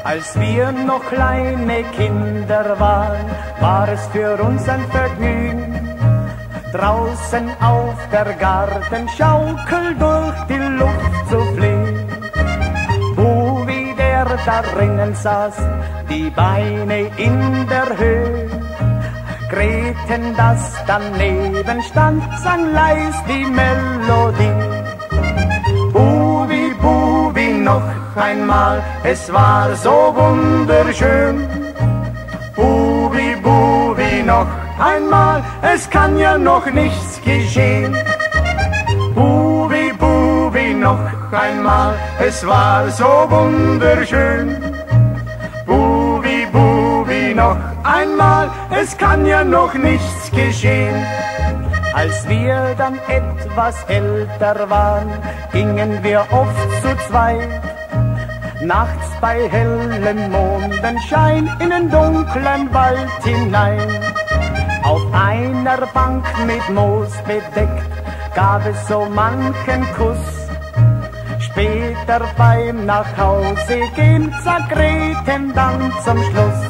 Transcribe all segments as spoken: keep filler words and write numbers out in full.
Als wir noch kleine Kinder waren, war es für uns ein Vergnügen, draußen auf der Gartenschaukel durch die Luft zu fliegen. Wo wie der da drinnen saß, die Beine in der Höhe, Greten, das daneben stand, sang leis die Melodie. Bubi, Bubi, noch einmal, es war so wunderschön. Bubi, Bubi, noch einmal, es kann ja noch nichts geschehen. Bubi, Bubi, noch einmal, es war so wunderschön. Bubi, Bubi, noch einmal, es kann ja noch nichts geschehen. Als wir dann etwas älter waren, gingen wir oft zu zweit, nachts bei hellem Mondenschein in den dunklen Wald hinein. Auf einer Bank mit Moos bedeckt gab es so manchen Kuss. Später beim Nachhausegehen sagt Greten dann zum Schluss: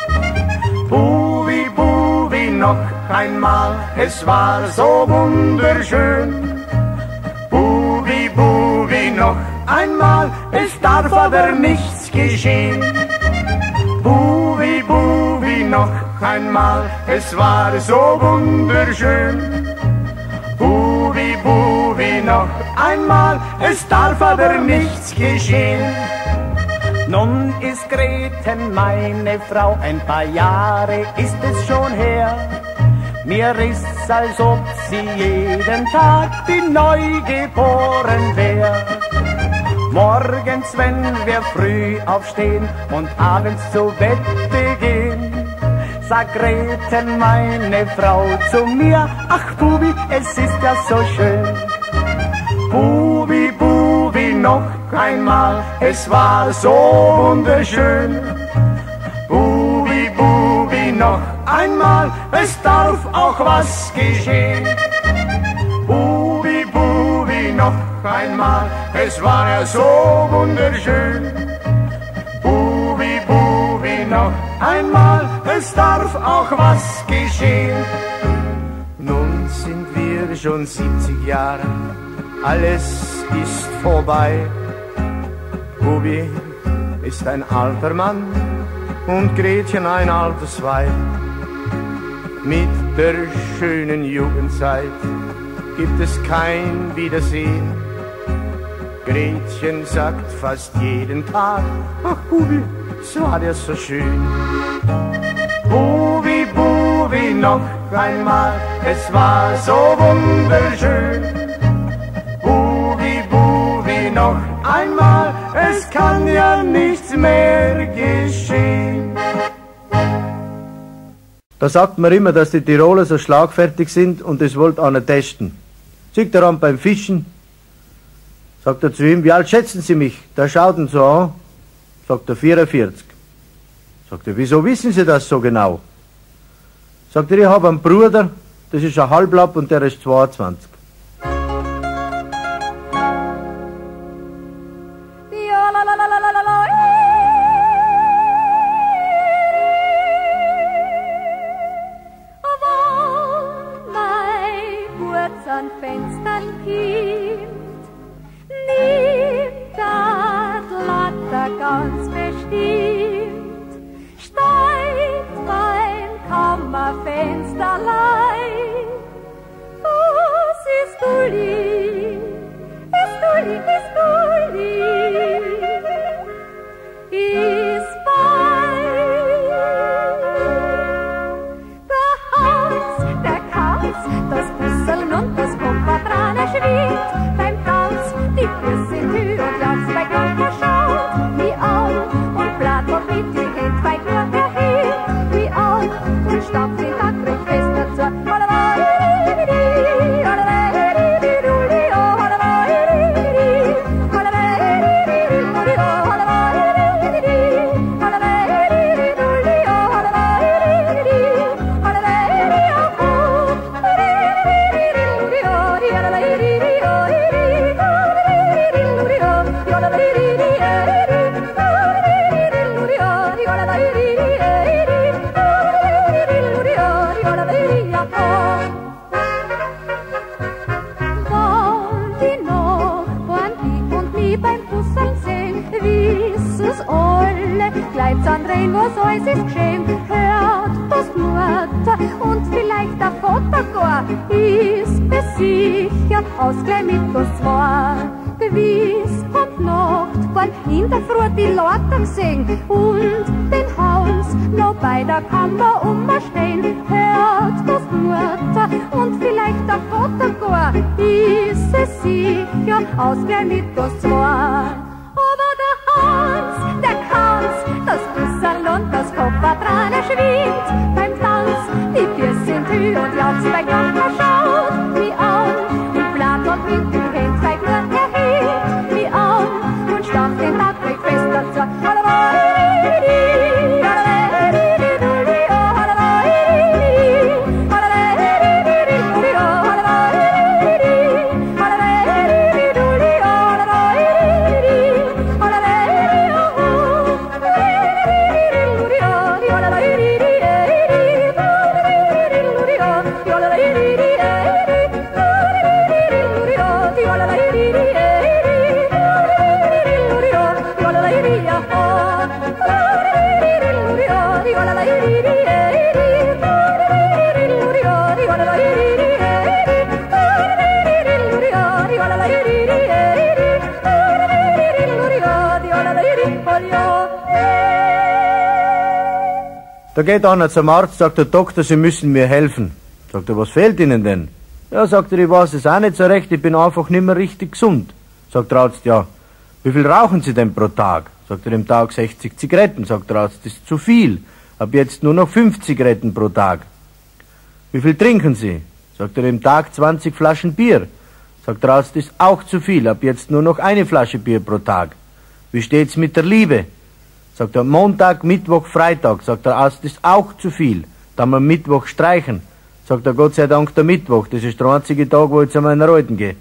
Bubi, Bubi, noch einmal, es war so wunderschön. Bubi, Bubi, noch einmal, es darf aber nichts geschehen. Bubi, Bubi, noch einmal, es war so wunderschön. Bubi, Bubi, noch einmal, es darf aber nichts geschehen. Nun ist Greten meine Frau, ein paar Jahre ist es schon her. Mir ist's, als ob sie jeden Tag wie neugeboren wär. Morgens, wenn wir früh aufstehen und abends zu Bette gehen, sagt Greten, meine Frau, zu mir: Ach Bubi, es ist ja so schön. Bubi, Bubi, noch einmal, es war so wunderschön. Bubi, Bubi, noch einmal, es darf auch was geschehen. Bubi, Bubi, noch einmal, es war ja so wunderschön. Bubi, Bubi, noch einmal, es darf auch was geschehen. Nun sind wir schon siebzig Jahre, alles ist vorbei. Bubi ist ein alter Mann und Gretchen ein altes Weib. Mit der schönen Jugendzeit gibt es kein Wiedersehen. Gretchen sagt fast jeden Tag: Ach Bubi, es war ja so schön. Bubi, Bubi, noch einmal, es war so wunderschön. Bubi, Bubi, noch einmal, es kann ja nichts mehr geschehen. Da sagt man immer, dass die Tiroler so schlagfertig sind und das wollt einer testen. Sieht er an beim Fischen, sagt er zu ihm: Wie alt schätzen Sie mich? Der schaut ihn so an, sagt er: vierundvierzig. Sagt er: Wieso wissen Sie das so genau? Sagt er: Ich habe einen Bruder, das ist ein Halblapp und der ist zweiundzwanzig. An Fenstern kimmt, nimmt das Latter ganz bestimmt, steigt beim Kammerfensterlein. Was ist du lieb, ist du lieb, ist du lieb, ist fein. Der Hans, der Kauz, das Busseln und das Kompatrane schwingt beim Tanz, die Füße in Höhe und Jans bei Gauker schaut, wie an und blatt und mit die Hände weit nur erhebt, wie an und stapft in Ackriff fest dazu. sehen, was alles ist geschehen. Hört, dass die Mutter und vielleicht der Vater gar ist besichert, ausgleich mit das zwei. Gewiss kommt Nacht, weil in der Früh die Leute sehen und den Hals noch bei der Kammer umstehen. Hört, dass die Mutter und vielleicht der Vater gar ist es sicher, ausgleich mit das zwei. Aber der Hans, der kann's, das Busserl und das Kopfbadran schwingt beim Tanz. Die Füße sind Hü und jauchzt bei Glanker, schaut wie an. Und Blatt und mit dem Kind zeigt nur erhielt wie an. Und starrt den Tag weg fest dazu. Da geht einer zum Arzt, sagt der Doktor, Sie müssen mir helfen. Sagt er, was fehlt Ihnen denn? Ja, sagt er, ich weiß es auch nicht so recht, ich bin einfach nicht mehr richtig gesund. Sagt der Arzt, ja, wie viel rauchen Sie denn pro Tag? Sagt er, im Tag sechzig Zigaretten. Sagt der Arzt, das ist zu viel. Ab jetzt nur noch fünf Zigaretten pro Tag. Wie viel trinken Sie? Sagt er, im Tag zwanzig Flaschen Bier. Sagt der Arzt, das ist auch zu viel. Ab jetzt nur noch eine Flasche Bier pro Tag. Wie steht's mit der Liebe? Sagt er, Montag, Mittwoch, Freitag. Sagt der Arzt, das ist auch zu viel. Dann wir Mittwoch streichen. Sagt er, Gott sei Dank der Mittwoch. Das ist der einzige Tag, wo ich zu meiner Alten gehe.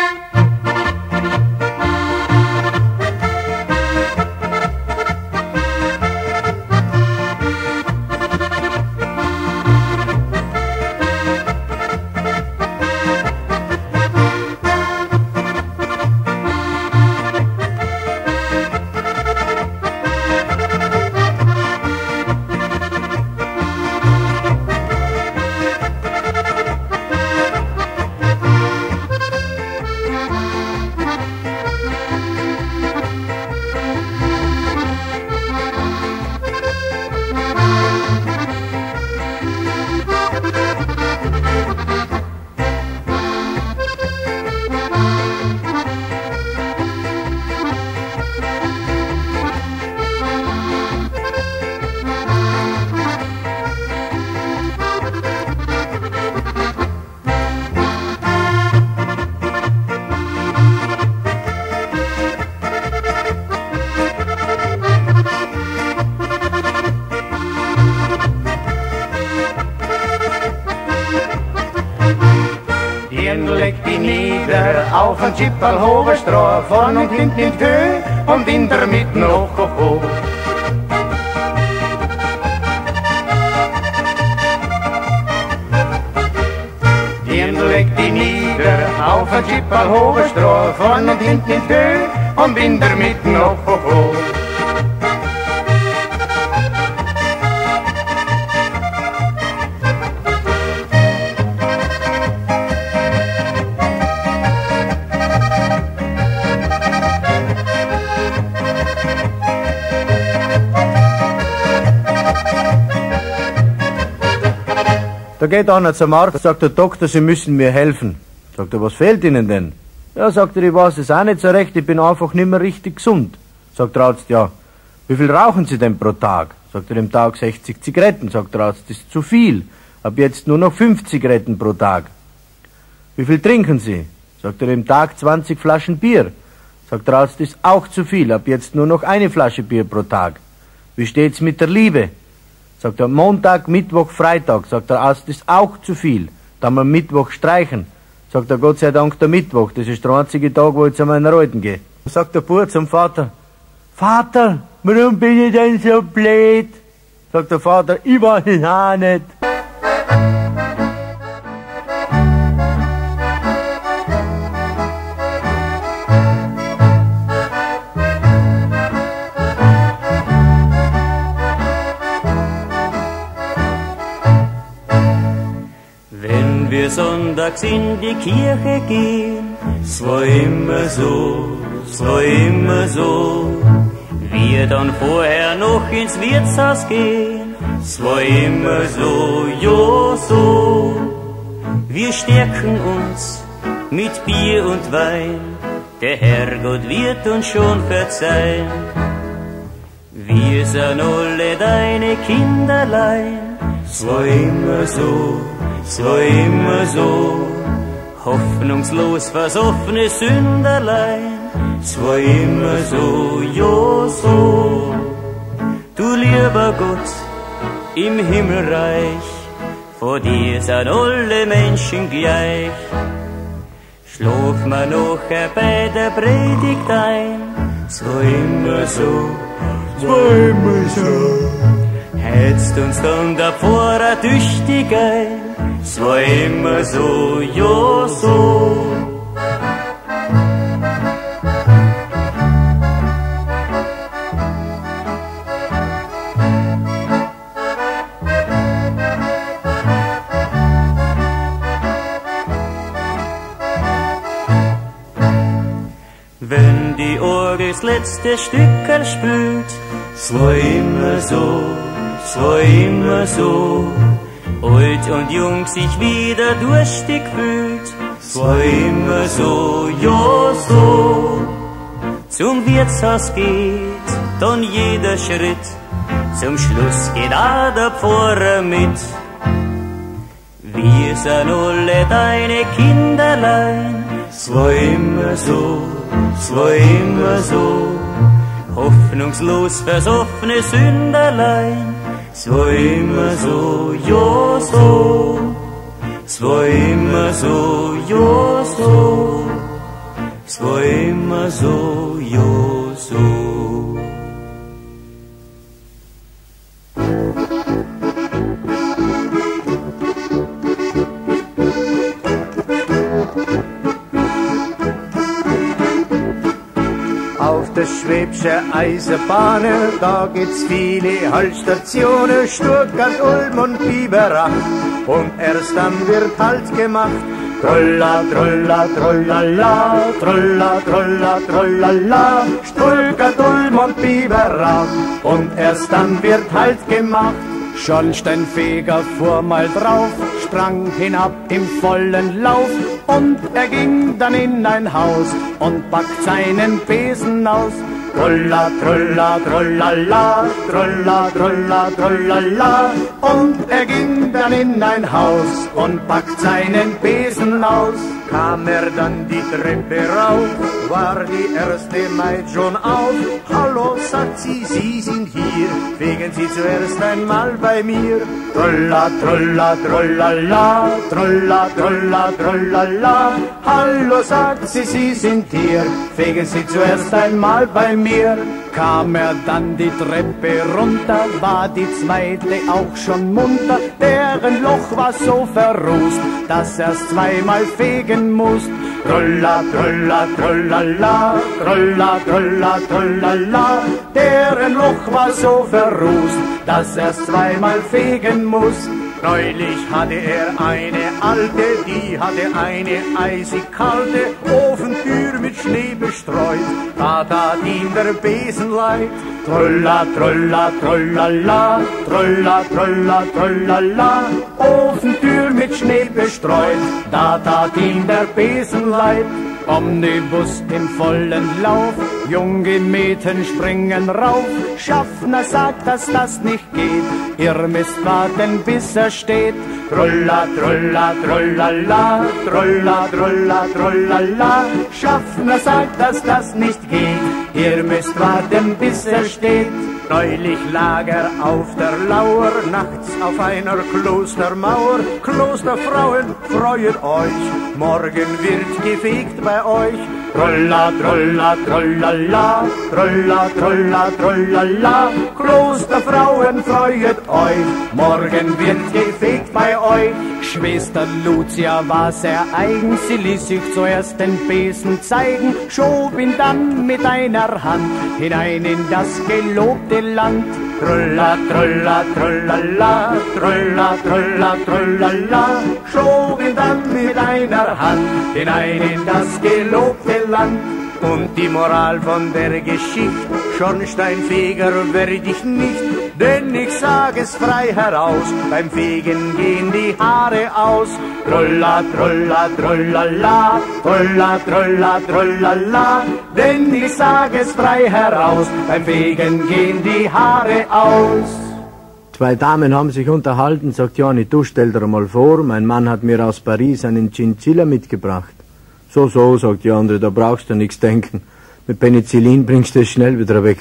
Legt die nieder auf ein Chipperl hohe Stroh, vorn und hinten in Höhe und in der Mitte noch hoch. Legt die nieder auf ein Chipperl hohe Stroh, vorn und hinten in Höhe und in der Mitte noch hoch. Da geht einer zum Arzt, sagt der Doktor, Sie müssen mir helfen. Sagt er, was fehlt Ihnen denn? Ja, sagt er, ich weiß es auch nicht so recht, ich bin einfach nicht mehr richtig gesund. Sagt der Arzt, ja, wie viel rauchen Sie denn pro Tag? Sagt er, im Tag sechzig Zigaretten. Sagt der Arzt, das ist zu viel. Ab jetzt nur noch fünf Zigaretten pro Tag. Wie viel trinken Sie? Sagt er, im Tag zwanzig Flaschen Bier. Sagt der Arzt, das ist auch zu viel. Ab jetzt nur noch eine Flasche Bier pro Tag. Wie steht's mit der Liebe? Sagt er, Montag, Mittwoch, Freitag. Sagt der Arzt, das ist auch zu viel. Dann wir Mittwoch streichen. Sagt er, Gott sei Dank der Mittwoch. Das ist der einzige Tag, wo ich zu meiner Alten gehe. Sagt der Bub zum Vater, Vater, warum bin ich denn so blöd? Sagt der Vater, ich weiß es auch nicht. sonntags in die Kirche gehen. Es war immer so, es war immer so. Wir dann vorher noch ins Wirtshaus gehen. Es war immer so, jo so. Wir stärken uns mit Bier und Wein. Der Herrgott wird uns schon verzeihen. Wir sind alle deine Kinderlein. Es war immer so, es war immer so. Hoffnungslos versoffene Sünderlein. Es war immer so, jo so. Du lieber Gott im Himmelreich, vor dir sind alle Menschen gleich. Schlaf mir nachher bei der Predigt ein. Es war immer so, es war immer so. Hättest uns dann der Pfarrer tüchtig ein. Es war immer so, jo so. Wenn die Orgel das letzte Stückerl spielt, es war immer so, es war immer so. Alt und jung sich wieder durstig fühlt, es war immer so, ja so. Zum Wirtshaus geht dann jeder Schritt, zum Schluss geht auch der Pfarrer mit. Wir sind alle deine Kinderlein, es war immer so, es war immer so. Hoffnungslos versoffene Sünderlein. Es war immer so, jo so. Es war immer so, jo so. Es war immer so, jo so. Auf der Schwäbische Eisenbahn, da gibt's viele Haltstationen, Stuttgart, Ulm und Biberach. Und erst dann wird Halt gemacht. Trolla, trolla, trollala, trolla, trolla, trollala, Stuttgart, Ulm und Biberach. Und erst dann wird Halt gemacht. Schornsteinfeger fuhr mal drauf, sprang hinab im vollen Lauf, und er ging dann in ein Haus und packt seinen Besen aus. Trolla, trolla, trollala, trolla, trolla, trollala, und er ging dann in ein Haus und packt seinen Besen aus. Kam er dann die Treppe rauf, war die erste Maid schon auf. Hallo, sagt sie, Sie sind hier, wegen Sie zuerst einmal bei mir. Trolla, trolla, trollala, trolla, trolla, trollala. Hallo, sagt sie, Sie sind hier, wegen Sie zuerst einmal bei mir. Kam er dann die Treppe runter, war die Zweite auch schon munter. Deren Loch war so verrußt, dass er's zweimal fegen muss. Trolla, trolla, trollala, trolla, trolla, trollala. Deren Loch war so verrußt, dass er's zweimal fegen muss. Neulich hatte er eine alte, die hatte eine eisig kalte Ofentür mit Schnee bestreut. Da tat ihm der Besen leid. Trolla, trolla, trollala, trolla, trolla, trollala. Ofentür mit Schnee bestreut, da tat ihm der Besen leid. Omnibus im vollen Lauf, junge Mädchen springen rauf. Schaffner sagt, dass das nicht geht, ihr müsst warten, bis er steht. Trolla, trolla, trollala, trolla, trolla, trollala. Schaffner sagt, dass das nicht geht, ihr müsst warten, bis er steht. Neulich lag er auf der Lauer, nachts auf einer Klostermauer. Klosterfrauen, freuet euch, morgen wird gefegt bei euch. Trolla, trolla, trollala, trolla, trolla, trollala. Klosterfrauen, freuet euch, morgen wird gefegt bei euch. Schwester Lucia war sehr eigen, sie ließ sich zuerst den Besen zeigen, schob ihn dann mit einer Hand hinein in das gelobte Land. Trulla, trulla, trullala, trulla, trulla, trullala, schob ihn dann mit einer Hand hinein in das gelobte Land. Und die Moral von der Geschichte, Schornsteinfeger werd ich nicht, denn ich sag es frei heraus, beim Fegen gehen die Haare aus. Trulla, trulla, trullala, trulla, trulla, trullala, denn ich sag es frei heraus, beim Fegen gehen die Haare aus. Zwei Damen haben sich unterhalten, sagt Johnny, du stell dir mal vor, mein Mann hat mir aus Paris einen Chinchilla mitgebracht. So, so, sagt die andere, da brauchst du nichts denken. Mit Penicillin bringst du es schnell wieder weg.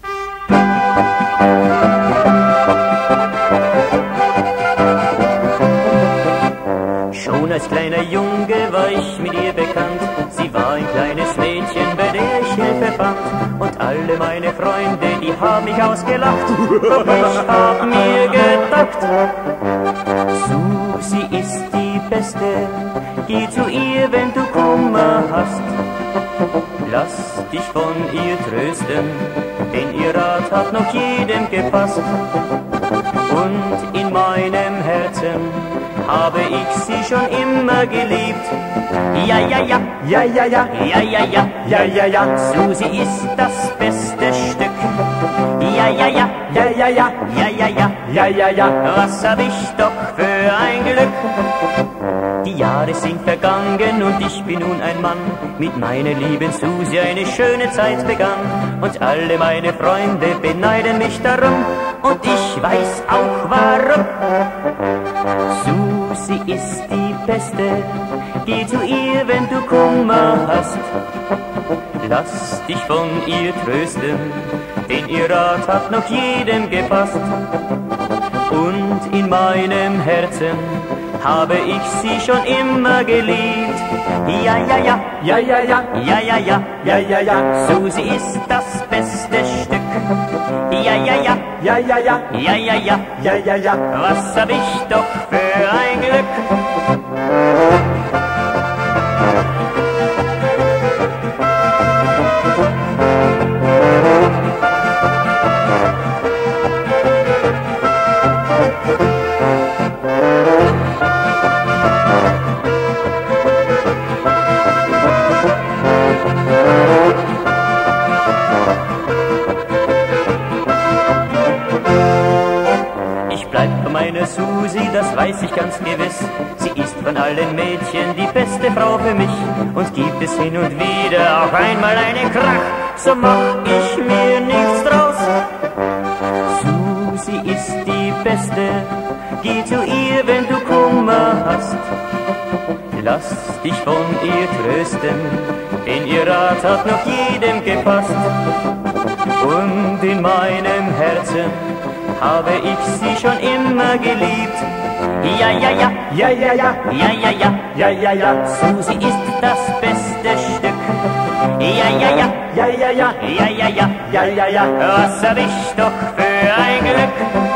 Schon als kleiner Junge war ich mit ihr bekannt. Sie war ein kleines Mädchen, bei der ich Hilfe fand. Und alle meine Freunde, die haben mich ausgelacht. Doch ich hab mir gedacht, Susi ist die Beste. Geh zu ihr, wenn du Kummer hast. Lass dich von ihr trösten, denn ihr Rat hat noch jedem gepasst. Und in meinem Herzen habe ich sie schon immer geliebt. Ja, ja, ja, Ja, ja, ja, ja, ja, ja, ja, ja, ja, Susi ist das beste Stück. Ja, ja, ja, ja, ja, ja, ja, ja, ja, ja, ja, ja. was hab ich doch für ein Glück. Die Jahre sind vergangen und ich bin nun ein Mann. Mit meiner lieben Susi eine schöne Zeit begann. Und alle meine Freunde beneiden mich darum. Und ich weiß auch warum. Susi ist die Beste. Geh zu ihr, wenn du Kummer hast. Lass dich von ihr trösten, denn ihr Rat hat noch jedem gepasst. Und in meinem Herzen habe ich sie schon immer geliebt. Ja, ja, ja, Ja, ja, ja, ja, ja, ja, ja, ja, ja, Susi ist das beste Stück. Ja, ja, ja, ja, ja, ja, ja, ja, ja, ja, ja, ja. was hab ich doch für ein Glück. Susi, das weiß ich ganz gewiss. Sie ist von allen Mädchen die beste Frau für mich. Und gibt es hin und wieder auch einmal einen Krach, so mach ich mir nichts draus. Susi ist die Beste, geh zu ihr, wenn du Kummer hast. Lass dich von ihr trösten, denn ihr Rat hat noch jedem gepasst. Und in meinem Herzen habe ich sie schon immer geliebt. Ja, ja, ja, Ja, ja, ja, ja, ja, ja, ja, ja, ja, Susi ist das beste Stück. Ja, ja, ja, ja, ja, ja, ja, ja, ja, ja, ja, ja. was hab ich doch für ein Glück.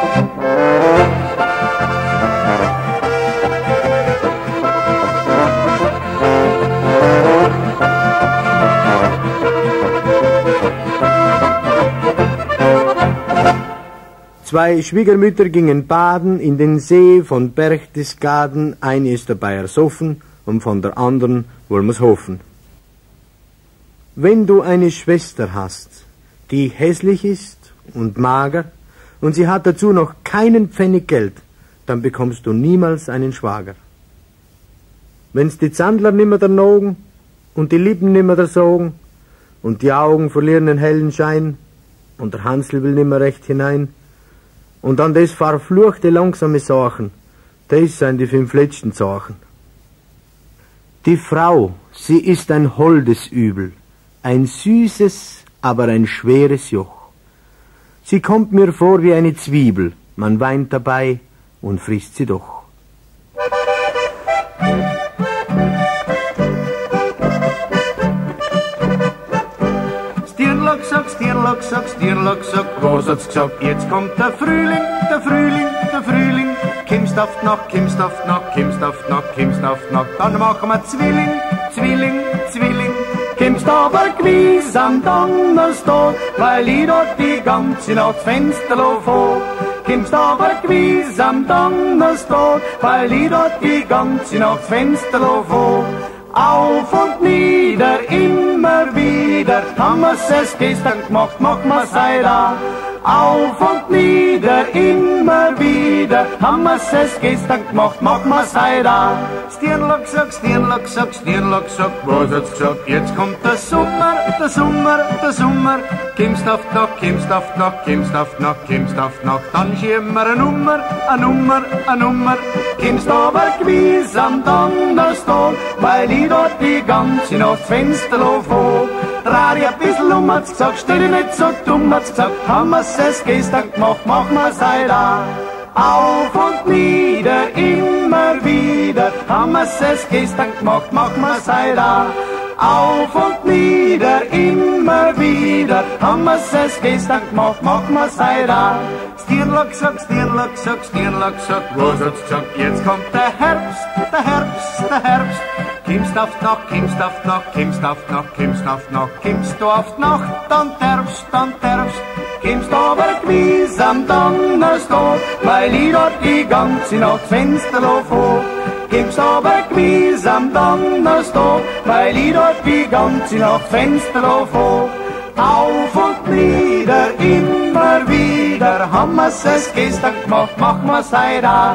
Zwei Schwiegermütter gingen baden in den See von Berchtesgaden. Eine ist dabei ersoffen und von der anderen wollen wir's hoffen. Wenn du eine Schwester hast, die hässlich ist und mager und sie hat dazu noch keinen Pfennig Geld, dann bekommst du niemals einen Schwager. Wenn's die Zandler nimmer der Nogen und die Lippen nimmer der Sogen und die Augen verlieren den hellen Schein und der Hansel will nimmer recht hinein, und an des verfluchte langsame Sachen, das sind die fünf letzten Sachen. Die Frau, sie ist ein holdes Übel, ein süßes, aber ein schweres Joch. Sie kommt mir vor wie eine Zwiebel, man weint dabei und frisst sie doch. Stirnlocksock, Stirnlocksock, Stirnlocksock, was hat's gesagt? Jetzt kommt der Frühling, der Frühling, der Frühling. Kimmst oft noch, kimmst oft noch, kimmst oft noch, kimmst oft noch. Dann machen wir Zwilling, Zwilling, Zwilling. Kommst aber gewiss am Donnerstag, weil ich dort die ganze Nacht Fenster vor. Kommst aber gewiss am Donnerstag, weil ich dort die ganze Nacht Fenster vor. Auf und nieder, immer wieder, haben wir's es gestern gemacht, machen wir's heute. Auf und nieder, immer wieder, haben wir's es gestern gemacht, machen wir's heute. Stirnlock sagt, Stirnlock sagt, Stirnlock sagt, was hat's gesagt? Jetzt kommt der Sommer, der Sommer, der Sommer. Kommst auf die Nacht, kommst auf die Nacht, kommst auf die Nacht, kommst auf die Nacht. Dann schieben wir eine Nummer, eine Nummer, eine Nummer. Kommst aber gewiss am Donnerstag, weil ich dort die ganze Nacht das Fenster vor. Dreh dich ein bisschen um, hat's gesagt, stell dich nicht so dumm, hat's gesagt, haben wir's es gestern gemacht, machen wir's heute auch. Auf und nieder, immer wieder, haben wir's es gestern gemacht, machen wir's heute auch. Auf und nieder, immer wieder, haben wir's es gestern gemacht, machen wir's heute auch. Stirnlock sagt, Stirnlock sagt, Stirnlock sagt, was hat's gesagt? Jetzt kommt der Herbst, der Herbst, der Herbst. Kommst auf die Nacht, kommst auf die Nacht, kommst auf die Nacht, kommst auf die Nacht. Kommst du auf die Nacht, dann derbst, dann derbst. Kommst aber gewiss am Donnerstag, weil ich dort die ganze Nacht Fenster vor. Kommst aber gewiss am Donnerstag, weil ich dort die ganze Nacht Fenster vor. Auf und nieder, immer wieder, haben wir's es gestern gemacht, machen wir's heute auch.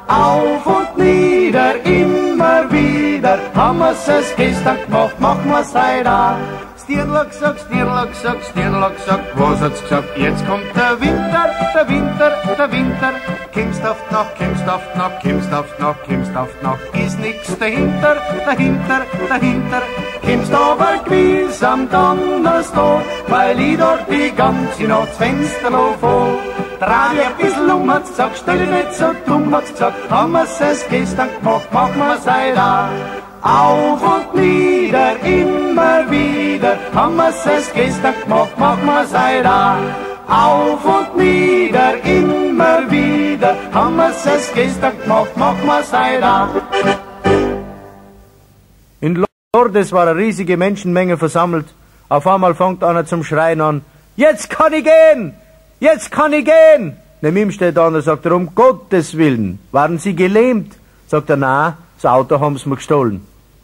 Auf und nieder, immer wieder, haben wir's es gestern gemacht, machen wir's heute auch. Stirnlock sagt, Stirnlock sagt, Stirnlock sagt, was hat's gesagt? Jetzt kommt der Winter, der Winter, der Winter. Kommst auf die Nacht, kommst auf die Nacht, kommst auf die Nacht, kommst auf die Nacht. Ist nix dahinter, dahinter, dahinter. Kommst aber gewiss am Donnerstag, weil ich dort die ganze Nacht das Fenster vor. Dreh dich ein bisschen um, hat's gesagt, stell dich nicht so dumm, hat's gesagt, haben wir's es gestern gemacht, machen wir's heute auch. Auf und nieder, immer wieder, haben wir's es gestern gemacht, machen wir's heute auch. Auf und nieder, immer wieder, haben wir's es gestern gemacht, machen wir's heute auch. In Lourdes war eine riesige Menschenmenge versammelt. Auf einmal fängt einer zum Schreien an, jetzt kann ich gehen, jetzt kann ich gehen. Neben ihm steht einer, sagt er, um Gottes Willen, waren Sie gelähmt? Sagt er, na, das Auto haben sie mir gestohlen.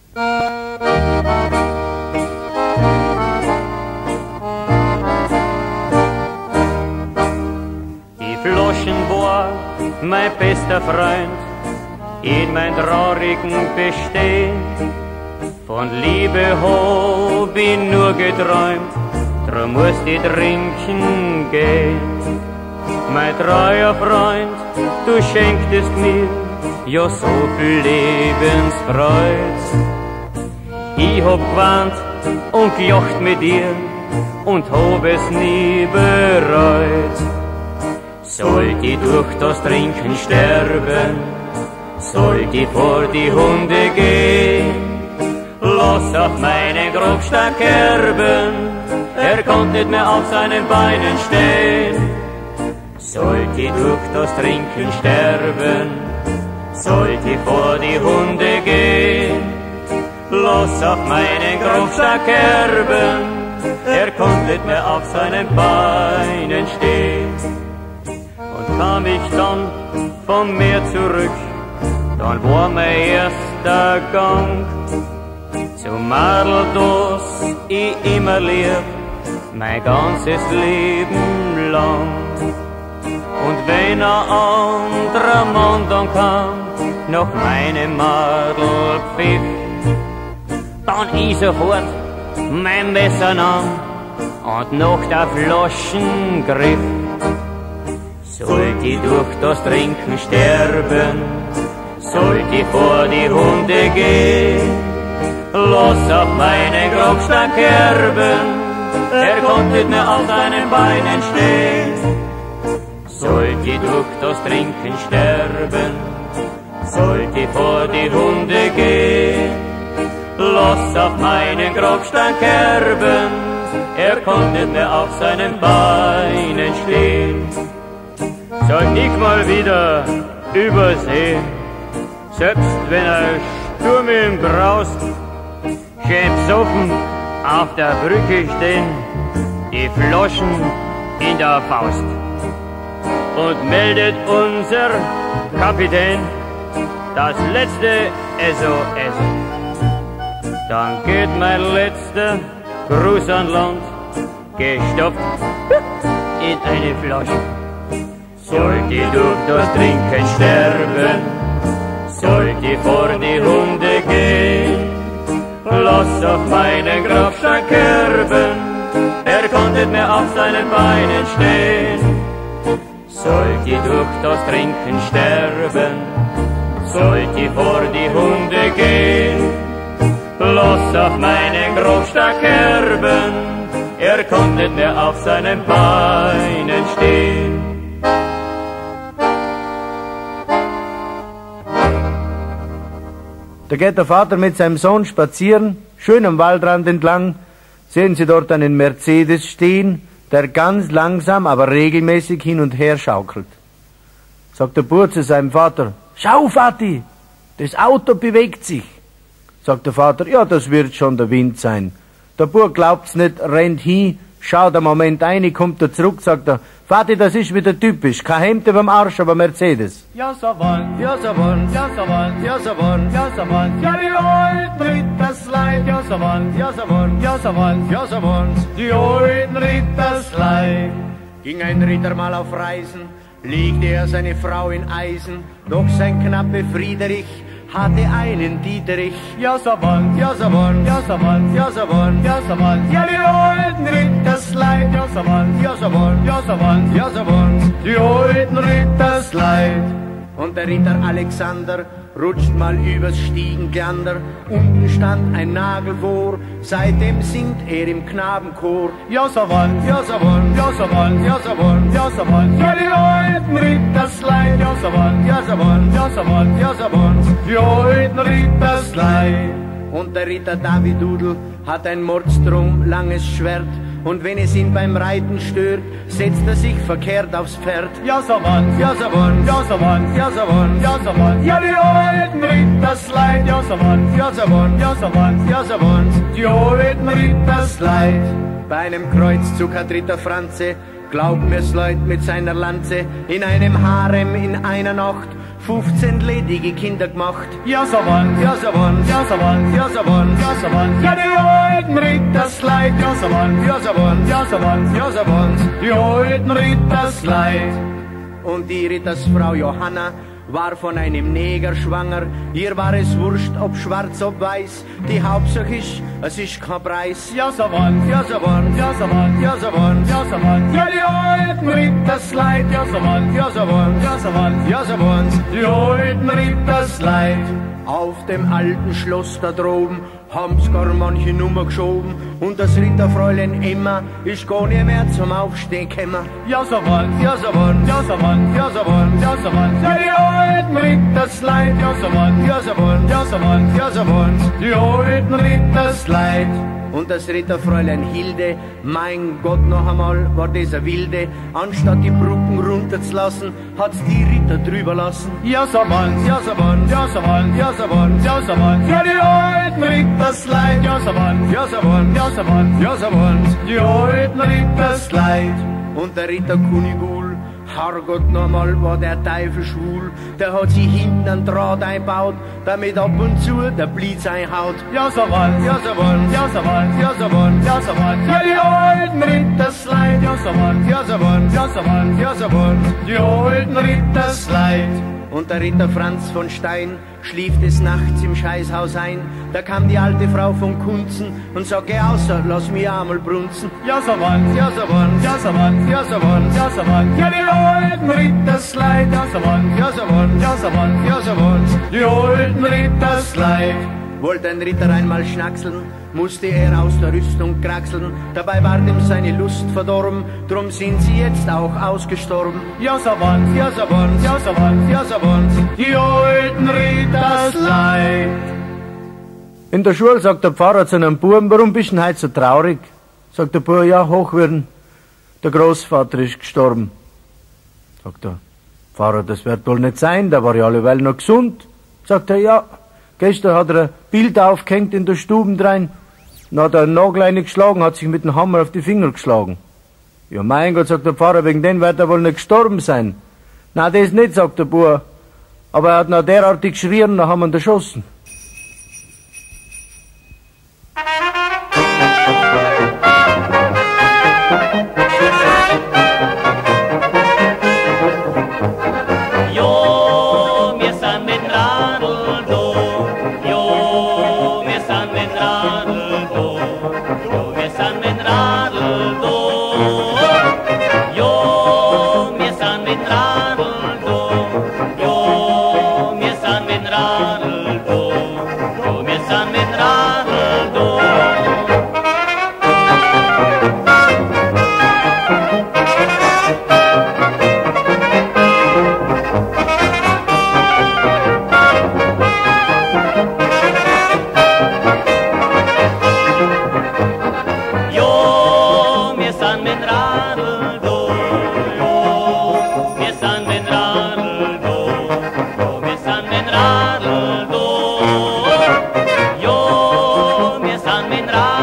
Die Flaschen war mein bester Freund in mein traurigen Bestehen. Von Liebe hab ich nur geträumt, drum musst ich trinken gehen. Mein treuer Freund, du schenktest mir ja so viel Lebensfreud. Ich hab gewarnt und gelacht mit dir und hab es nie bereut. Sollt ich durch das Trinken sterben, sollt ich vor die Hunde gehen, lass auf meinen Grabstein kerben, er konnte nicht mehr auf seinen Beinen stehen. Sollt ich durch das Trinken sterben, sollt ich vor die Hunde gehen, lass auf meinen Grabstein kerben, er konnte nicht mehr auf seinen Beinen stehen. Und kam ich dann vom Meer zurück, dann war mein erster Gang zum Madel, das ich immer lieb, mein ganzes Leben lang. Und wenn ein anderer Mann dann kam, nach meinem Madel pfiff, dann ich sofort mein Messer nahm und nach der Flaschen griff. Sollt ich durch das Trinken sterben, sollt ich vor die Hunde gehen, lass auf meinen Grabstein kerben, er konnte nicht mehr auf seinen Beinen stehen. Sollt ich durch das Trinken sterben, sollt ich vor die Hunde gehen, lass auf meinen Grabstein kerben, er konnte nicht mehr auf seinen Beinen stehen. Sollt ich mal wieder übersehen, selbst wenn er Sturm ihm braust, schön besoffen Auf der Brücke stehen die Floschen in der Faust. Und meldet unser Kapitän das letzte S O S. Dann geht mein letzter Gruß an Land, gestopft in eine Flasche. Sollt ihr durch das Trinken sterben, sollt ihr vor die Hunde gehen, lasst auf meinen Grabstein kerben, er konnte mehr auf seinen Beinen stehen. Sollt ihr durch das Trinken sterben, sollt ihr vor die Hunde gehen, lasst auf meinen Grabstein kerben, er konnte mehr auf seinen Beinen stehen. Da geht der Vater mit seinem Sohn spazieren, schön am Waldrand entlang, sehen sie dort einen Mercedes stehen, der ganz langsam, aber regelmäßig hin und her schaukelt. Sagt der Bub zu seinem Vater, schau Vati, das Auto bewegt sich. Sagt der Vater, ja, das wird schon der Wind sein. Der Bub glaubt's nicht, rennt hin, schaut einen Moment ein, kommt er zurück, sagt er, Vati, das ist wieder typisch, kein Hemd überm Arsch, aber Mercedes. Ja, so wollen, ja, so wollen, ja, so wollen, ja, so wollen, ja, so wollen, ja, die alten Rittersleid, ja, so wollen, ja, so wollen, ja, so wollen, ja, so wollen, die alten Rittersleid. Ging ein Ritter mal auf Reisen, legte er seine Frau in Eisen, doch sein Knappe Friedrich hatte einen Dieterich. Ja, so wollen, ja, so wollen, ja, so wollen, ja, so wollen, ja, so wollen, ja, die alten Rittersleid, ja, so wollen, ja, so wollen, ja, so wollen, ja, so wollen, die alten Rittersleid. Und der Ritter Alexander rutscht mal übers Stiegenglander, unten stand ein Nagel vor, seitdem singt er im Knabenchor. Ja, so wollen, ja, so wollen, ja, so wollen, ja, so wollen, ja, so wollen, ja, die alten Rittersleid, ja, so wollen, ja, so wollen, ja, so wollen, ja, so wollen, die alten Rittersleid. Und der Ritter Davidudel hat ein Mordstrom langes Schwert, und wenn es ihn beim Reiten stört, setzt er sich verkehrt aufs Pferd. Ja, so wollen, ja, so wollen, ja, so wollen, ja, so wollen, ja, so wollen, ja, die alten Rittersleid, ja, so wollen, ja, so wollen, ja, so wollen, ja, so wollen, die alten Rittersleid. Bei einem Kreuzzug hat Ritter Franze, glaubt mir's Leut, mit seiner Lanze in einem Harem in einer Nacht fünfzehn ledige Kinder gemacht. Ja, so wollen, ja, so wollen, ja, so wollen, ja, so wollen, ja, so wollen, ja, die alten Rittersleid, ja, so wollen, ja, so wollen, ja, so wollen, ja, so wollen, die alten Rittersleid. Und die Rittersfrau Johanna war von einem Neger schwanger, ihr war es wurscht, ob schwarz, ob weiß, die Hauptsache ist, es ist kein Preis. Ja, so wollen, ja, so wollen, ja, so wollen, ja, so wollen, ja, so wollen, ja, die alten Rittersleid, ja, so wollen, ja, so wollen, ja, so wollen, ja, so wollen, die alten Rittersleid. Auf dem alten Schloss da droben haben's gar manche Nummer geschoben, und das Ritterfräulein Emma ist gar nicht mehr zum Aufstehen gekommen. Ja, so wollen, ja, so wollen, ja, so wollen, ja, so wollen, ja, so wollen, ja, die alten Rittersleid, ja, so wollen, ja, so wollen, ja, so wollen, ja, so wollen, die alten Rittersleid. Und das Ritterfräulein Hilde, mein Gott, noch einmal war das eine Wilde, anstatt die Brücken runterzulassen, hat's die Ritter drüber lassen. Ja, so wollen, ja, so wollen, ja, so wollen, ja, so wollen, ja, so wollen, ja, die alten Rittersleid, ja, so wollen, ja, so wollen, ja, so wollen, ja, so wollen, die alten Rittersleid. Und der Ritter Kunigul, Herrgott, nochmal war der Teufel schwul, der hat sich hinten einen Draht einbaut, damit ab und zu der Blitz einhaut. Ja, so wollen, ja, so wollen, ja, so wollen, ja, so wollen, ja, so wollen, ja, die alten Rittersleid, ja, so wollen, ja, so wollen, ja, so wollen, ja, so wollen, die alten Rittersleid. Und der Ritter Franz von Stein schlief des Nachts im Scheißhaus ein. Da kam die alte Frau von Kunzen und sagt, geh außer, lass mich einmal brunzen. Ja, so wollen, ja, so wollen, ja, so wollen, ja, so wollen, ja, so wollen, ja, die alten Rittersleid, ja, so wollen, ja, so wollen, ja, so wollen, ja, so wollen, die alten Rittersleid. Wollte ein Ritter einmal schnackseln, musste er aus der Rüstung kraxeln, dabei war dem seine Lust verdorben, drum sind sie jetzt auch ausgestorben. Ja, so wollen, ja, so wollen, ja, so wollen, ja, so wollen, die alten Rittersleid. In der Schule sagt der Pfarrer zu einem Buben, warum bist du denn heute so traurig? Sagt der Bub, ja, Hochwürden, der Großvater ist gestorben. Sagt der Pfarrer, das wird wohl nicht sein, der war ja alleweil noch gesund. Sagt er, ja, gestern hat er ein Bild aufgehängt in der Stube rein, Dann hat er einen Nagel reingeschlagen, hat sich mit dem Hammer auf die Finger geschlagen. Ja, mein Gott, sagt der Pfarrer, wegen dem wird er wohl nicht gestorben sein. Na, das nicht, sagt der Bub. Aber er hat noch derartig geschrien, dann haben wir ihn erschossen. Jo, wir sind mit Radl do. Jo, wir sind mit Radl do. Jo, wir sind mit Radl do. Jo, wir sind mit Radl do. Jo, wir sind mit Radl do. Jo, wir sind mit Radl do. Jo, wir sind mit Radl do. Jo, wir sind mit Radl do. Jo, wir sind mit Radl do. Jo, wir sind mit Radl do.